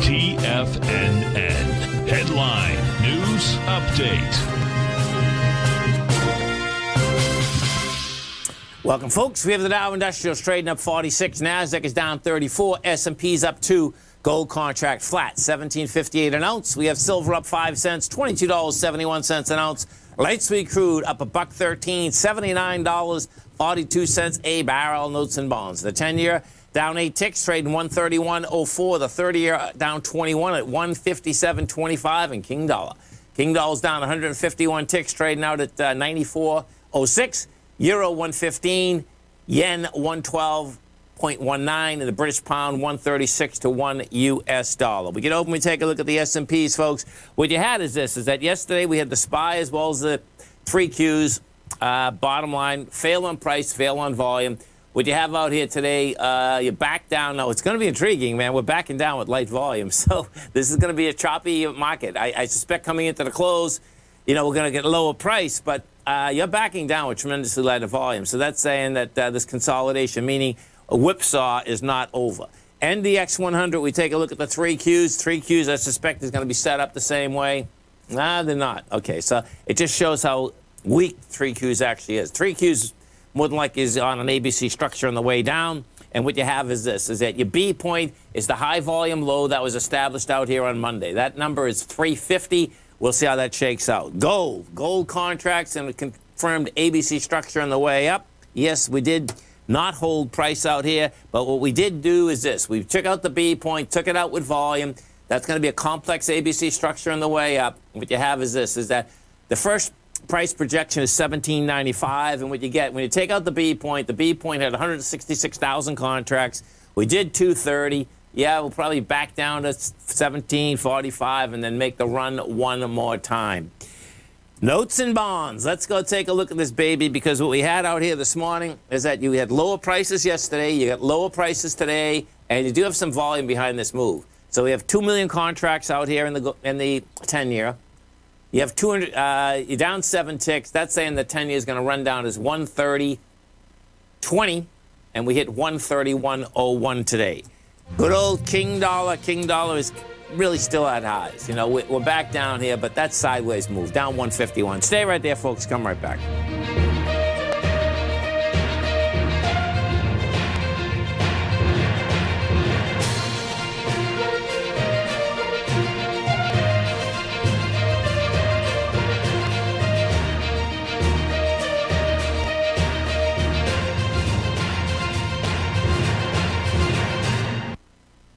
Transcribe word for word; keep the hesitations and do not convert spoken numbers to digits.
T F N N. Headline News Update. Welcome, folks. We have the Dow Industrials trading up forty-six. NASDAQ is down thirty-four. S and P's up two. Gold contract flat, seventeen fifty-eight an ounce. We have silver up five cents, twenty-two dollars and seventy-one cents an ounce. Light sweet crude up a buck thirteen, seventy-nine dollars and forty-two cents a barrel. Notes and bonds. The ten-year down eight ticks, trading one thirty-one oh four. The thirty-year down twenty-one at one fifty-seven twenty-five. And King Dollar. King Dollar's down one hundred fifty-one ticks, trading out at uh, ninety-four oh six. Euro one fifteen, yen one twelve point one nine, and the British pound one thirty-six to one U S dollar. We get open, we take a look at the S and Ps, folks. What you had is this, is that yesterday we had the S P Y as well as the three Qs. Uh, bottom line, fail on price, fail on volume. What you have out here today, uh, you're back down. Now, it's going to be intriguing, man. We're backing down with light volume. So this is going to be a choppy market. I, I suspect coming into the close, you know, we're going to get lower price, but uh, you're backing down with tremendously lighter volume. So that's saying that uh, this consolidation, meaning a whipsaw, is not over. N D X one hundred, we take a look at the three Qs. Three Qs, I suspect, is going to be set up the same way. Nah, they're not. Okay, so it just shows how weak three Qs actually is. three Qs, more than likely, is on an A B C structure on the way down. And what you have is this, is that your B point is the high volume low that was established out here on Monday. That number is three fifty. We'll see how that shakes out. Gold. Gold contracts and a confirmed A B C structure on the way up. Yes, we did not hold price out here, but what we did do is this. We took out the B point, took it out with volume. That's going to be a complex A B C structure on the way up. What you have is this, is that the first price projection is seventeen ninety-five, and what you get, when you take out the B point, the B point had one hundred sixty-six thousand contracts. We did two thirty. Yeah, we'll probably back down to seventeen forty-five and then make the run one more time. Notes and bonds. Let's go take a look at this baby, because what we had out here this morning is that you had lower prices yesterday, you got lower prices today, and you do have some volume behind this move. So we have two million contracts out here in the in the ten-year. You have two hundred. Uh, you're down seven ticks. That's saying the ten-year is going to run down as one thirty twenty, and we hit one thirty-one oh one today. Good old King Dollar. King Dollar is really still at highs. You know, we're back down here, but that's sideways move, down one fifty-one. Stay right there, folks. Come right back.